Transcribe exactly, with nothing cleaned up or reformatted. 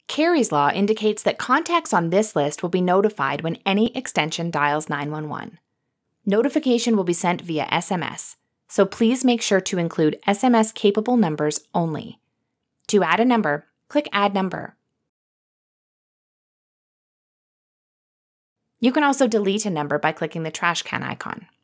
Carey's law indicates that contacts on this list will be notified when any extension dials nine one one. Notification will be sent via S M S, so please make sure to include S M S-capable numbers only. To add a number, click Add Number. You can also delete a number by clicking the trash can icon.